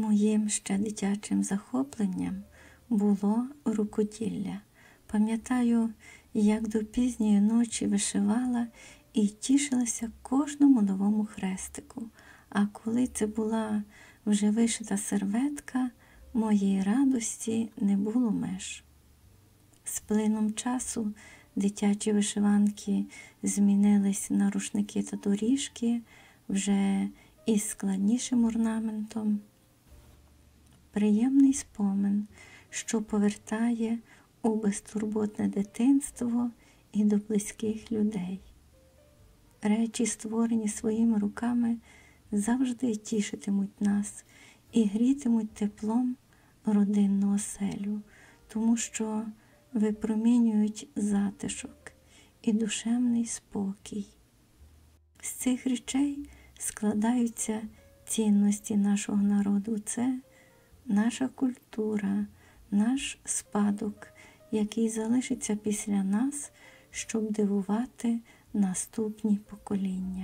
Моїм ще дитячим захопленням було рукоділля. Пам'ятаю, як до пізньої ночі вишивала і тішилася кожному новому хрестику. А коли це була вже вишита серветка, моєї радості не було меж. З плином часу дитячі вишиванки змінились на рушники та доріжки вже із складнішим орнаментом. Приємний спомин, що повертає у безтурботне дитинство і до близьких людей. Речі, створені своїми руками, завжди тішитимуть нас і грітимуть теплом родинну оселю, тому що випромінюють затишок і душевний спокій. З цих речей складаються цінності нашого народу. Це наша культура, наш спадок, який залишиться після нас, щоб дивувати наступні покоління.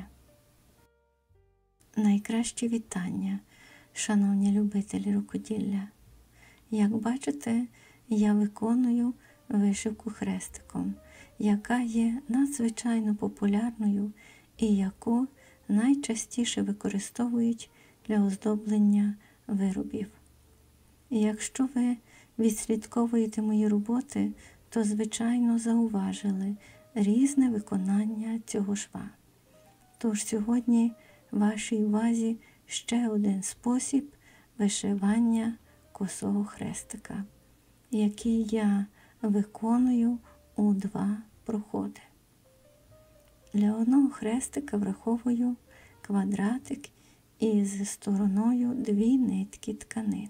Найкращі вітання, шановні любителі рукоділля. Як бачите, я виконую вишивку хрестиком, яка є надзвичайно популярною і яку найчастіше використовують для оздоблення виробів. Якщо ви відслідковуєте мої роботи, то, звичайно, зауважили різне виконання цього шва. Тож сьогодні вашій увазі ще один спосіб вишивання косого хрестика, який я виконую у 2 проходи. Для одного хрестика враховую квадратик із стороною 2 нитки тканини.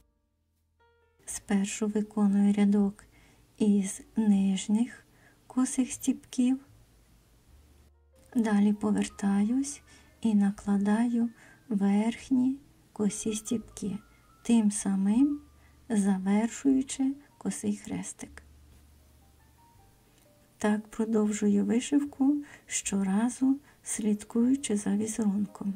Спершу виконую рядок із нижніх косих стіпків, далі повертаюсь і накладаю верхні косі стіпки, тим самим завершуючи косий хрестик. Так продовжую вишивку, щоразу слідкуючи за візерунком.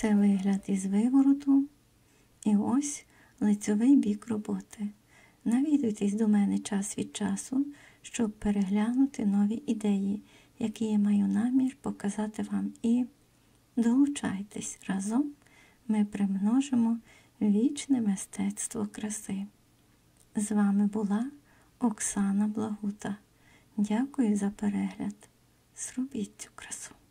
Це вигляд із вивороту. І ось лицьовий бік роботи. Навідуйтесь до мене час від часу, щоб переглянути нові ідеї, які я маю намір показати вам. І долучайтесь разом, ми примножимо вічне мистецтво краси. З вами була Оксана Благута. Дякую за перегляд. Зробіть цю красу.